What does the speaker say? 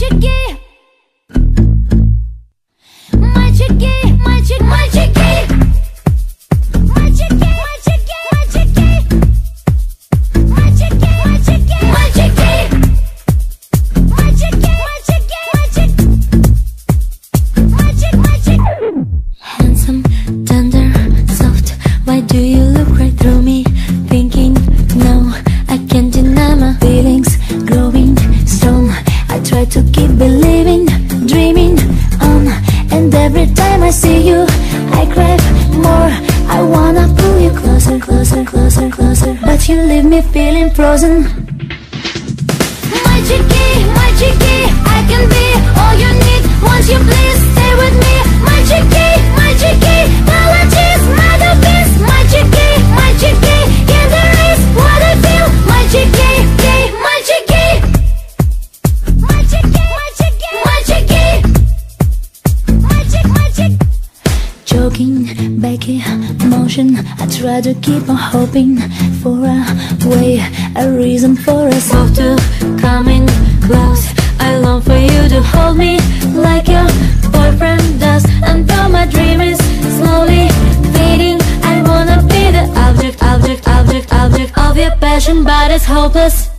Мальчики, мальчики, мальчик, мальчики, мальчики, мальчики, мальчики, мальчики, мальчики, мальчики, мальчики, мальчик, мальчик. Handsome, tender, soft. Why do you look right through me? Thinking, no, I can't deny my feelings growing strong. I try to keep believing, dreaming on. And every time I see you, I crave more. I wanna pull you closer, closer, closer, closer, but you leave me feeling frozen. Мальчики, мальчики, I can be all you need. Won't you please stay with me? Мальчики, мальчики, apologies, masterpiece. Мальчики, мальчики, can there is what I feel. Мальчики, gay, мальчики, мальчики, мальчики, мальчики, мальчик, мальчик. Joking, Becky, motion. I try to keep on hoping for a way, a reason for us all to coming close. I long for you to hold me like your boyfriend does. And though my dream is slowly fading, I wanna be the object of your passion, but it's hopeless.